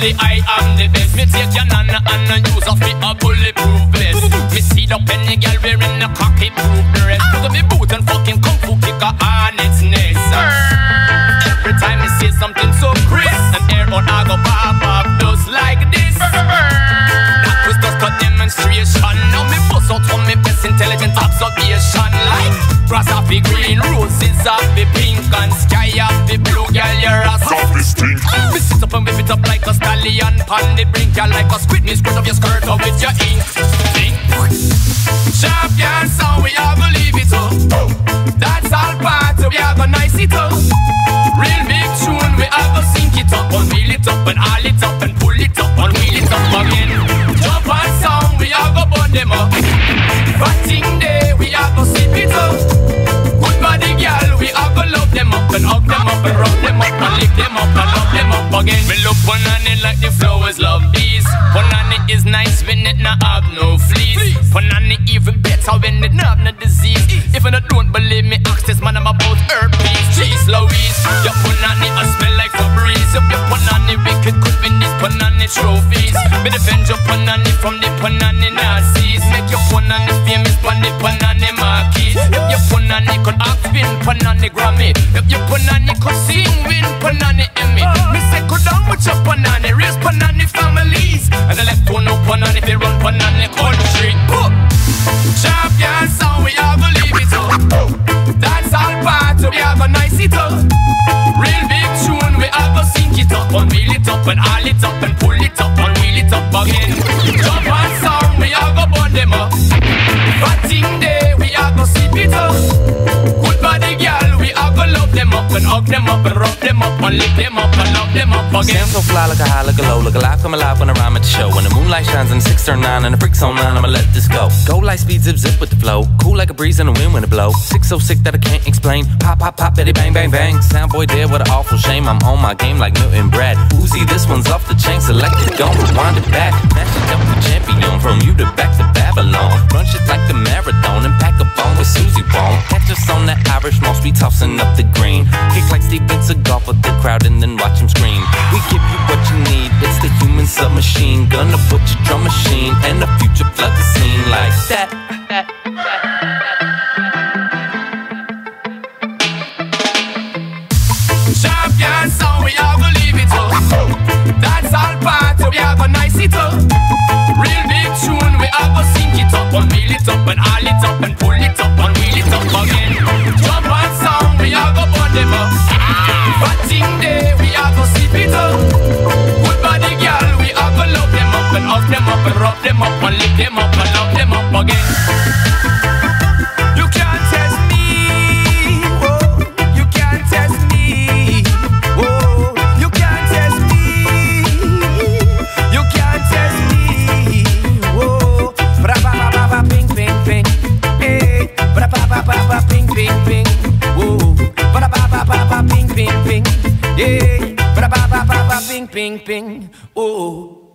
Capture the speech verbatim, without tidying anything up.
say I am the best. Me take your nana and use of me a bulletproof vest. Me see the penny girl wearing a cocky proof dress. Put on me boot and fucking kung fu kick her on its nest. Every time me say something so crisp, and air on I go pop up just like this. That was just a demonstration. Now me bust out from me best intelligent observation. Like grass off the green, roses off the pink, and sky off the blue. Girl, you're a soft stink. Me sit up and whip it up like a stallion pon the brink. You're like a squid, me squirt up your skirt up with your ink. Think. Champion sound, we are gonna leave it up. That's all part, we are gonna nice it up. Real big tune, we are gonna sink it up, and wheel it up, and all it up, and pull it up, and wheel it up again. Jump and sound, we are gonna burn them up. Batting day, we are gonna sip it up. Good body girl, we are gonna love them up, and hug them up, and rub them up, and lick them up, and love them up again. Me look Punani like the flowers love bees. Punani is nice when it not have no fleas. Punani even better when it not have no disease. If you don't believe me, ask this man I'm about herpes. Jeez Louise, your Punani I smell like Febreze. If your Punani wicked could win these Punani trophies. Me defend your Punani from the Punani Nazis. Make your Punani famous from the Punani marquee. If your Punani could act win Punani Grammy. If your Punani could sing win Punani Emmy. Me say go down with your Punani, raise Punani families. And the left one no Punani, they run Punani country. Champion sound, we are gonna leave it up. That's all part, we are gonna nice it up. Real big tune, we are gonna sink it up, and wheel it up, and all it up, and pull it up, and wheel it up again. Jump and sound, we are gonna burn them up. Batting day, we are gonna sip it up. Good body girl, we are gonna love them up, and hug them up, and rub them up, and lick them up, and love them up again. Sound so fly like a high, like a low, like a live, come alive when I rhyme at the show. When the moonlight shines and the six turn nine and the freaks on nine, I'ma let this go. Go like speed, zip, zip with the flow. Cool like a breeze in the wind when it blow. Sick so sick that I can't explain. Pop, pop, pop, bitty, bang, bang, bang. Sound boy dead, what an awful shame. I'm on my game like Milton Brad. Uzi, this one's off the chain, select it, go, rewind it back. Mash it up the champion, from you to back to Babylon. Run shit like the marathon and pack a bone with Susie Bone. Catch us on that Irish moss, we tossing up the green. Kick like Steven Seagal for the crowd and then watch them scream. We give you what you need, it's the human submachine. Gonna put your drum machine and the future flood the scene like that. that, that. Champion sound, we are gonna leave it up. That's all part, we are gonna nice it up. Real big tune, we are gonna sink it up, and wheel it up, and all it up, and pull it up, and wheel it up again. Jump and sound, we are gonna burn them up. Batting day, we are gonna sip it up. Good body girl, we are gonna love them up, and hug them up, and rub them up, and lick them up, and love them up again. You can't test me, oh, you can't test me, oh, you can't test me, you can't test me, oh. Ba ba ba ba ba ping ping ping, hey. Ba ba ba ba ba ping ping ping, oh. Ba ba ba ba ba ping ping ping, yeah. Ba ba ba ba ba ping ping ping, oh.